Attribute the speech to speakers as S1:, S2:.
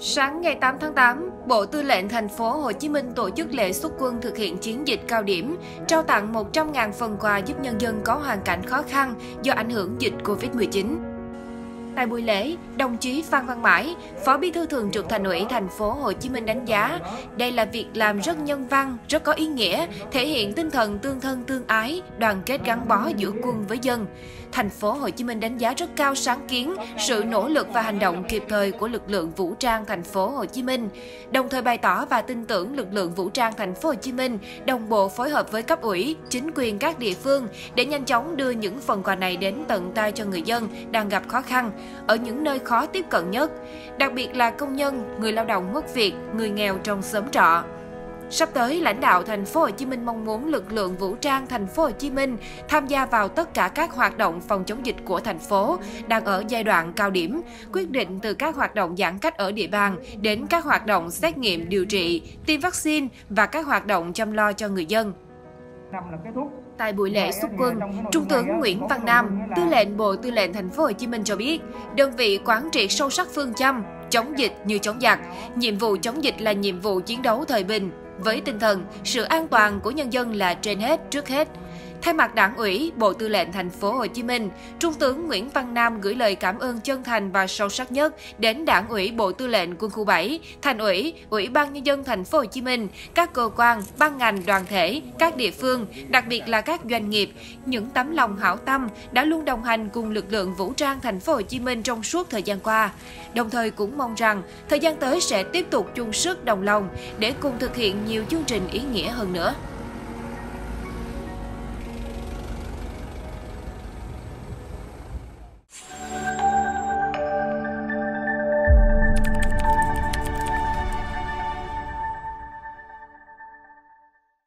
S1: Sáng ngày 8 tháng 8, Bộ Tư lệnh Thành phố Hồ Chí Minh tổ chức lễ xuất quân thực hiện chiến dịch cao điểm, trao tặng 100.000 phần quà giúp nhân dân có hoàn cảnh khó khăn do ảnh hưởng dịch Covid-19. Tại buổi lễ, đồng chí Phan Văn Mãi, Phó Bí thư Thường trực Thành ủy Thành phố Hồ Chí Minh đánh giá đây là việc làm rất nhân văn, rất có ý nghĩa, thể hiện tinh thần tương thân tương ái, đoàn kết gắn bó giữa quân với dân. Thành phố Hồ Chí Minh đánh giá rất cao sáng kiến, sự nỗ lực và hành động kịp thời của lực lượng vũ trang Thành phố Hồ Chí Minh, đồng thời bày tỏ và tin tưởng lực lượng vũ trang Thành phố Hồ Chí Minh đồng bộ phối hợp với cấp ủy, chính quyền các địa phương để nhanh chóng đưa những phần quà này đến tận tay cho người dân đang gặp khó khăn ở những nơi khó tiếp cận nhất, đặc biệt là công nhân, người lao động mất việc, người nghèo trong xóm trọ. Sắp tới, lãnh đạo Thành phố Hồ Chí Minh mong muốn lực lượng vũ trang Thành phố Hồ Chí Minh tham gia vào tất cả các hoạt động phòng chống dịch của thành phố đang ở giai đoạn cao điểm, quyết định từ các hoạt động giãn cách ở địa bàn đến các hoạt động xét nghiệm điều trị, tiêm vaccine và các hoạt động chăm lo cho người dân. Tại buổi lễ xuất quân, Trung tướng Nguyễn Văn Nam, Tư lệnh Bộ Tư lệnh Thành phố Hồ Chí Minh cho biết, đơn vị quán triệt sâu sắc phương châm chống dịch như chống giặc, nhiệm vụ chống dịch là nhiệm vụ chiến đấu thời bình, với tinh thần sự an toàn của nhân dân là trên hết trước hết. Thay mặt Đảng ủy, Bộ Tư lệnh Thành phố Hồ Chí Minh, Trung tướng Nguyễn Văn Nam gửi lời cảm ơn chân thành và sâu sắc nhất đến Đảng ủy Bộ Tư lệnh Quân khu 7, Thành ủy, Ủy ban Nhân dân Thành phố Hồ Chí Minh, các cơ quan, ban ngành, đoàn thể, các địa phương, đặc biệt là các doanh nghiệp, những tấm lòng hảo tâm đã luôn đồng hành cùng lực lượng vũ trang Thành phố Hồ Chí Minh trong suốt thời gian qua. Đồng thời cũng mong rằng thời gian tới sẽ tiếp tục chung sức đồng lòng để cùng thực hiện nhiều chương trình ý nghĩa hơn nữa.